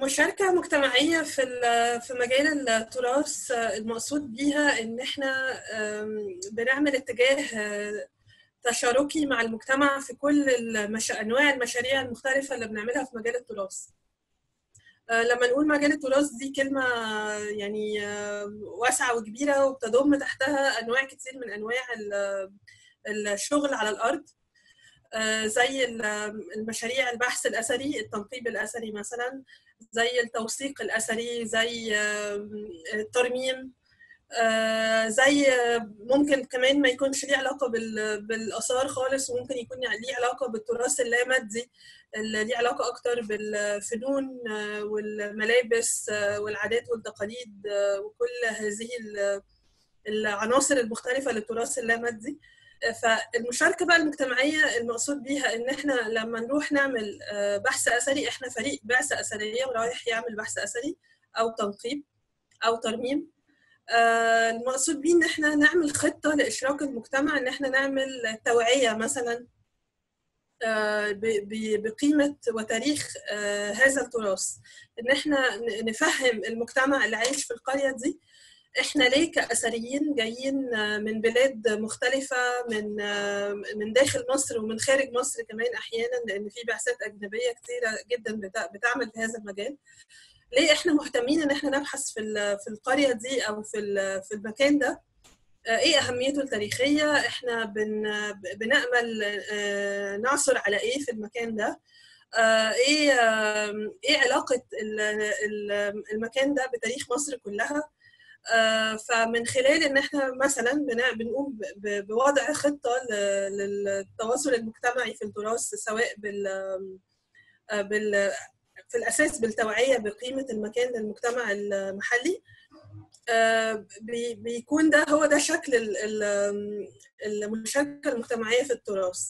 مشاركة مجتمعية في مجال التراث، المقصود بيها إن إحنا بنعمل اتجاه تشاركي مع المجتمع في كل أنواع المشاريع المختلفة اللي بنعملها في مجال التراث. لما نقول مجال التراث دي كلمة يعني واسعة وكبيرة، وبتضم تحتها أنواع كتير من أنواع الشغل على الأرض، زي المشاريع البحث الأثري، التنقيب الأثري مثلا، زي التوثيق الأثري، زي الترميم، زي ممكن كمان ما يكونش ليه علاقة بالآثار خالص، وممكن يكون ليه علاقة بالتراث اللامادي اللي ليه علاقة أكتر بالفنون والملابس والعادات والتقاليد وكل هذه العناصر المختلفة للتراث اللامادي. فالمشاركة بقى المجتمعية المقصود بيها إن إحنا لما نروح نعمل بحث أثري، إحنا فريق بعثة أثرية ورايح يعمل بحث أثري أو تنقيب أو ترميم. المقصود بيه إن إحنا نعمل خطة لإشراك المجتمع، إن إحنا نعمل توعية مثلا بقيمة وتاريخ هذا التراث، إن إحنا نفهم المجتمع اللي عايش في القرية دي احنا ليه كأثريين جايين من بلاد مختلفة، من داخل مصر ومن خارج مصر كمان احيانا، لان في بعثات اجنبية كثيرة جدا بتعمل في هذا المجال. ليه احنا مهتمين ان احنا نبحث في القرية دي او في المكان ده؟ ايه اهميته التاريخية؟ احنا بنأمل نعثر على ايه في المكان ده؟ ايه علاقة المكان ده بتاريخ مصر كلها؟ فمن خلال ان احنا مثلا بنقوم بوضع خطه للتواصل المجتمعي في التراث، سواء بال في الاساس بالتوعيه بقيمه المكان للمجتمع المحلي. بيكون هو ده شكل المشاركه المجتمعيه في التراث.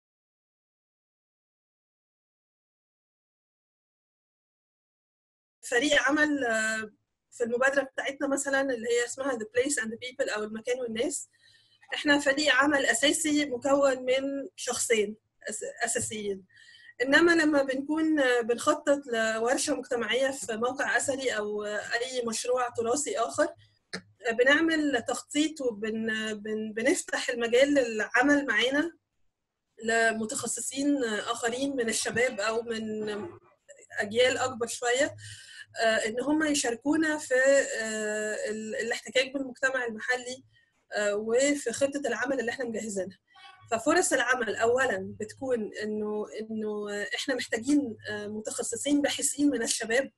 فريق عمل في المبادرة بتاعتنا مثلا اللي هي اسمها The Place and the People أو المكان والناس. احنا فريق عمل أساسي مكون من شخصين أساسيين، إنما لما بنكون بنخطط لورشة مجتمعية في موقع أثري أو أي مشروع تراثي آخر، بنعمل تخطيط وبنفتح المجال للعمل معانا لمتخصصين آخرين من الشباب أو من أجيال أكبر شوية، ان هم يشاركونا في الاحتكاك بالمجتمع المحلي وفي خطة العمل اللي احنا مجهزينها. ففرص العمل اولا بتكون انه احنا محتاجين متخصصين باحثين من الشباب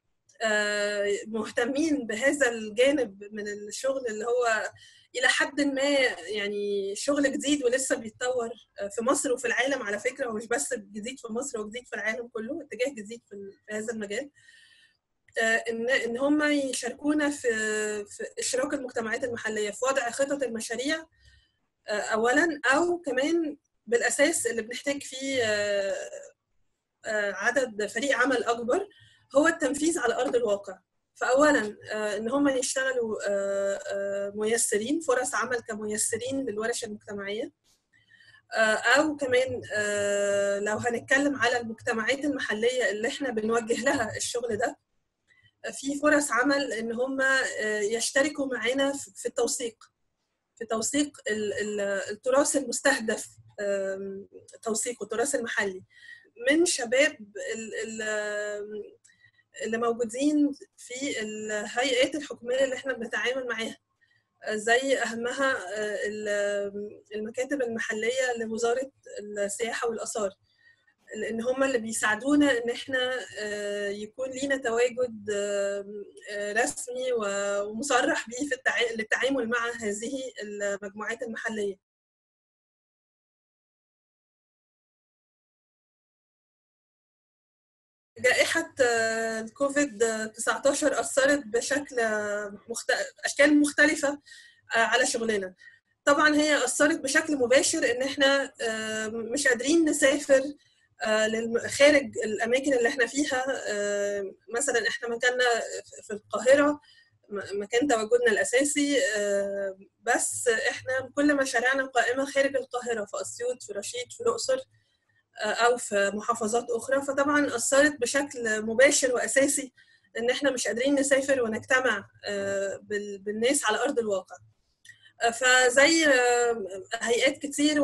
مهتمين بهذا الجانب من الشغل، اللي هو الى حد ما يعني شغل جديد ولسه بيتطور في مصر وفي العالم على فكرة، ومش بس جديد في مصر وجديد في العالم كله، اتجاه جديد في هذا المجال. ان هم يشاركونا في اشراك المجتمعات المحليه في وضع خطط المشاريع اولا، او كمان بالاساس اللي بنحتاج فيه عدد فريق عمل اكبر هو التنفيذ على ارض الواقع. فاولا ان هم يشتغلوا ميسرين، فرص عمل كميسرين للورش المجتمعيه، او كمان لو هنتكلم على المجتمعات المحليه اللي احنا بنوجه لها الشغل ده، في فرص عمل ان هم يشتركوا معانا في توثيق التراث المستهدف، توثيق التراث المحلي من شباب اللي موجودين في الهيئات الحكوميه اللي احنا بنتعامل معاها، زي اهمها المكاتب المحليه لوزاره السياحه والاثار، لان هم اللي بيساعدونا ان احنا يكون لينا تواجد رسمي ومصرح به في للتعامل مع هذه المجموعات المحليه. جائحة الكوفيد 19 أثرت بشكل أشكال مختلفة على شغلنا. طبعا هي أثرت بشكل مباشر إن إحنا مش قادرين نسافر خارج الأماكن اللي إحنا فيها. مثلا إحنا مكاننا في القاهرة، مكان تواجدنا الأساسي، بس إحنا كل مشاريعنا قائمة خارج القاهرة، في أسيوط، في رشيد، في الأقصر. او في محافظات اخرى، فطبعا اثرت بشكل مباشر واساسي ان احنا مش قادرين نسافر ونجتمع بالناس على ارض الواقع. فزي هيئات كتير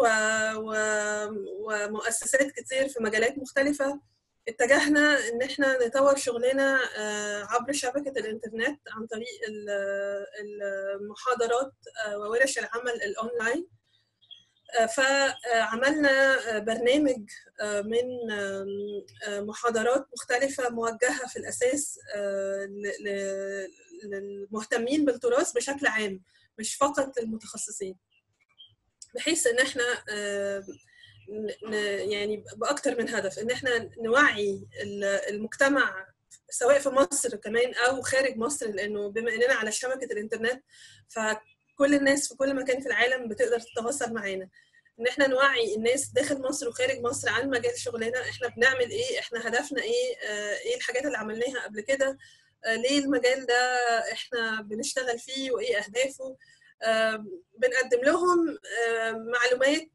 ومؤسسات كتير في مجالات مختلفة اتجهنا ان احنا نطور شغلنا عبر شبكة الانترنت عن طريق المحاضرات وورش العمل الاونلاين. فعملنا برنامج من محاضرات مختلفة موجهة في الأساس للمهتمين بالتراث بشكل عام، مش فقط للمتخصصين، بحيث ان احنا يعني باكتر من هدف ان احنا نوعي المجتمع سواء في مصر كمان او خارج مصر، لانه بما اننا على شبكة الانترنت فكل الناس في كل مكان في العالم بتقدر تتواصل معانا. ان احنا نوعي الناس داخل مصر وخارج مصر عن مجال شغلنا، احنا بنعمل ايه، احنا هدفنا ايه، ايه الحاجات اللي عملناها قبل كده، ليه المجال ده احنا بنشتغل فيه وايه اهدافه. بنقدم لهم معلومات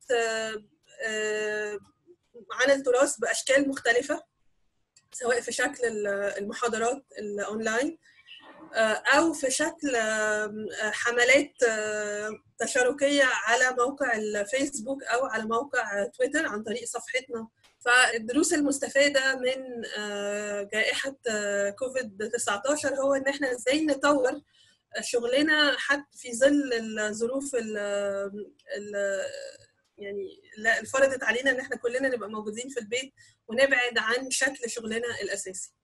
عن التراث باشكال مختلفه، سواء في شكل المحاضرات الاونلاين او في شكل حملات تشاركيه على موقع الفيسبوك او على موقع تويتر عن طريق صفحتنا. فالدروس المستفاده من جائحه كوفيد 19 هو ان احنا ازاي نطور شغلنا حتى في ظل الظروف يعني اللي فرضت علينا ان احنا كلنا نبقى موجودين في البيت ونبعد عن شكل شغلنا الاساسي.